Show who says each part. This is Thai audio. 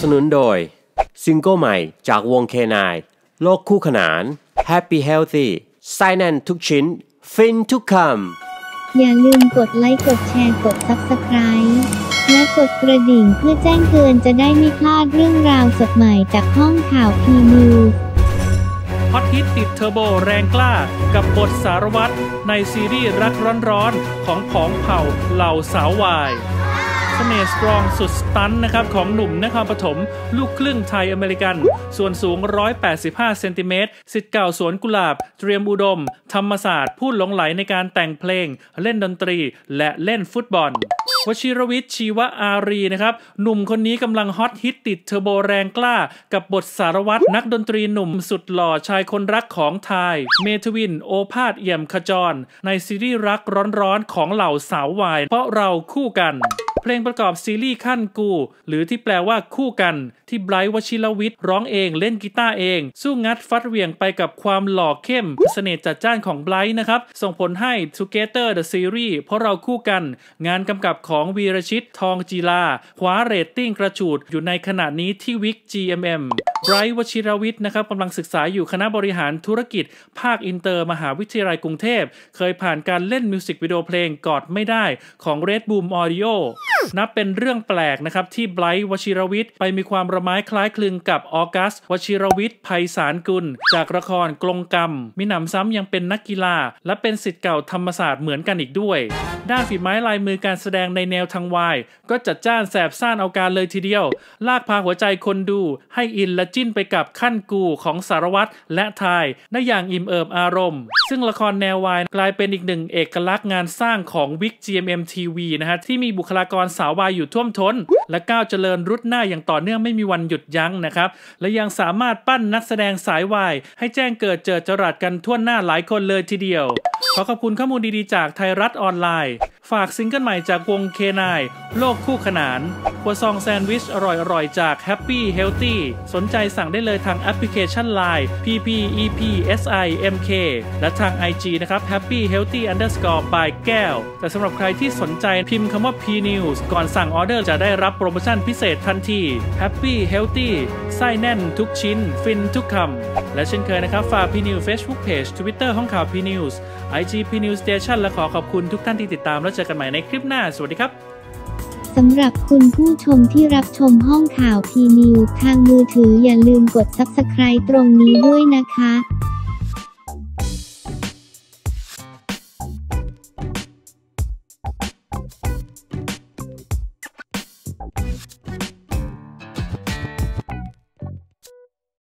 Speaker 1: สนุนโดยซิงเกิลใหม่จากวง K9 โลกคู่ขนาน Happy Healthy ไส้แน่นทุกชิ้นฟินทุกค
Speaker 2: ำอย่าลืมกดไลค์กดแชร์กด Subscribe และกดกระดิ่งเพื่อแจ้งเตือนจะได้ไม่พลาดเรื่องราวสดใหม่จากห้องข่าวพีนิวส์
Speaker 3: ฮอตฮิตติดเทอร์โบแรงกล้ากับบทสารวัตรในซีรีส์รักร้อนๆของผองเผ่าเหล่าสาววายเสน่ห์สตรองสุดสตันนะครับของหนุ่มนครปฐมลูกครึ่งไทยอเมริกันส่วนสูง185เซนติเมตรศิษย์เก่าสวนกุหลาบเตรียมอุดมธรรมศาสตร์ผู้หลงไหลในการแต่งเพลงเล่นดนตรีและเล่นฟุตบอลวชิรวิทย์ชีวอารีนะครับหนุ่มคนนี้กำลังฮอตฮิตติดเทอร์โบแรงกล้ากับบทสารวัตรนักดนตรีหนุ่มสุดหล่อชายคนรักของไทยเมทวินโอภาสเอี่ยมขจรในซีรีส์รักร้อนๆของเหล่าสาววายเพราะเราคู่กันเพลงประกอบซีรีส์ขั้นกูหรือที่แปลว่าคู่กันที่ไบรท์วชิรวิทย์ร้องเองเล่นกีตาร์เองสู้งัดฟัดเหวี่ยงไปกับความหล่อเข้มเสน่ห์จัดจ้านของไบรท์นะครับส่งผลให้ Together the Series เพราะเราคู่กันงานกำกับของวีรชิตทองจีลาคว้าเรตติ้งกระฉูดอยู่ในขณะนี้ที่วิก GMM ไบรท์วชิรวิทย์นะครับกำลังศึกษาอยู่คณะบริหารธุรกิจภาคอินเตอร์มหาวิทยาลัยกรุงเทพเคยผ่านการเล่นมิวสิกวิดีโอเพลงกอดไม่ได้ของ Red Boom Audio นับเป็นเรื่องแปลกนะครับที่ไบรท์วชิรวิทย์ไปมีความระไม้คล้ายคลึงกับออกัสวชิรวิทย์ไพศาลกุลจากละครกลงกรรมมิหนำซ้ำยังเป็นนักกีฬาและเป็นศิษย์เก่าธรรมศาสตร์เหมือนกันอีกด้วยด้านฝีไม้ลายมือการแสดงในแนวทางวายก็จัดจ้านแสบซ่านเอาการเลยทีเดียวลากพาหัวใจคนดูให้อินและจิ้นไปกับขั้นกูของสารวัตรและทายได้อย่างอิ่มเอิบอารมณ์ซึ่งละครแนววายกลายเป็นอีกหนึ่งเอกลักษณ์งานสร้างของวิก GMM TV นะฮะที่มีบุคลากรสาววายอยู่ท่วมท้นและก้าวเจริญรุดหน้าอย่างต่อเนื่องไม่มีวันหยุดยั้งนะครับและยังสามารถปั้นนักแสดงสายวายให้แจ้งเกิดเจิดจรัสกันทั่วหน้าหลายคนเลยทีเดียวขอขอบคุณข้อมูลดีๆจากไทยรัฐออนไลน์ฝากซิงเกิลใหม่จากวง K9 โลกคู่ขนานครัวซองแซนด์วิชอร่อยๆจาก Happy Healthy สนใจสั่งได้เลยทางแอปพลิเคชัน LINE PPEPSIMK และทาง IG นะครับ Happy Healthy _ by แก้วแต่สำหรับใครที่สนใจพิมพ์คำว่า P News ก่อนสั่งออเดอร์จะได้รับโปรโมชั่นพิเศษทันที Happy Healthy ไส้แน่นทุกชิ้นฟินทุกคำและเช่นเคยนะครับฝาก P News Facebook Page Twitter ห้องข่าว P News IG P News Station และขอบคุณทุกท่านที่ติดตามแล้วเจอกันใหม่ในคลิปหน้าสวัสดีครับ
Speaker 2: สำหรับคุณผู้ชมที่รับชมห้องข่าวพีนิวทางมือถืออย่าลืมกด Subscribe ตรงนี้ด้วยนะคะ